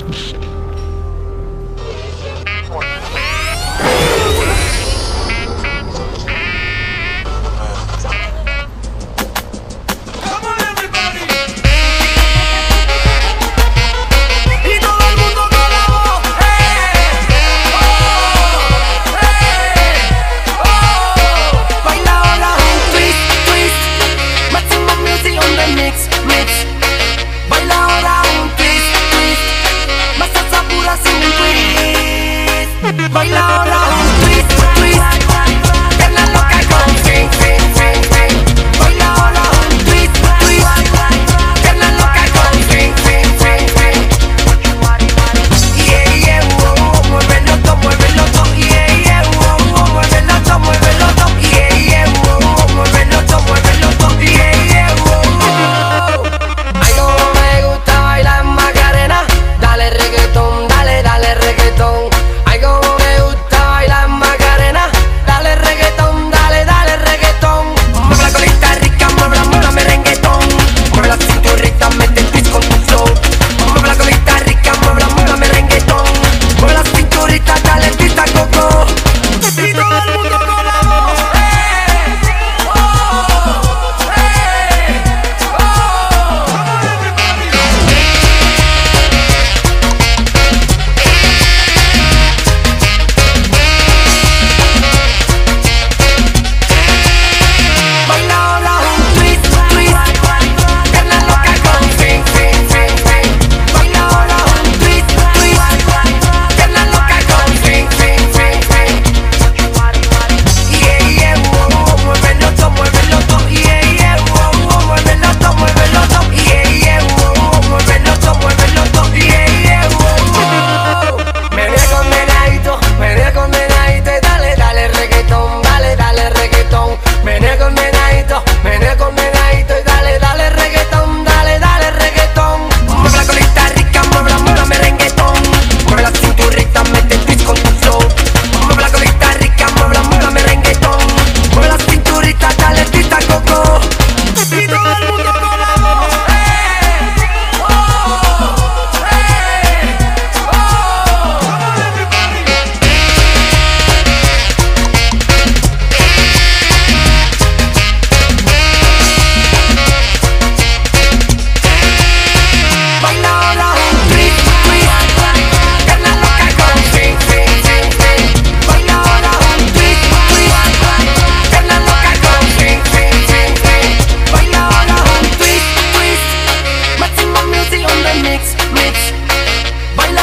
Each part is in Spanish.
Baila ahora un twist, twist, pierna loca con swing, swing, swing, swing. Baila ahora un twist, twist, pierna loca con swing, swing, swing, swing. Yeah, yeah, wow, wow, muévelo todo, muévelo todo. Yeah, yeah, wow, wow, muévelo todo, muévelo todo. Yeah, yeah, wow, wow, muévelo todo, muévelo todo. Yeah, yeah, wow. Ay, como me gusta bailar Macarena, dale reggaetón, dale, dale reggaetón. Ay, como me gusta bailar Macarena, dale reggaetón, dale, dale reggaetón. Mueve la colita rica, mueve la merenguetón. Mueve la cinturita, mete el twist con tu flow. Mueve la colita rica, mueve la merenguetón. Mueve la cinturita, dale el twist a coco. Y todo el mundo con la voz.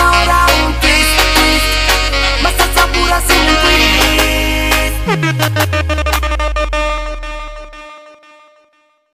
Baila ahora un twist, twist, más salsa pura sin un twist.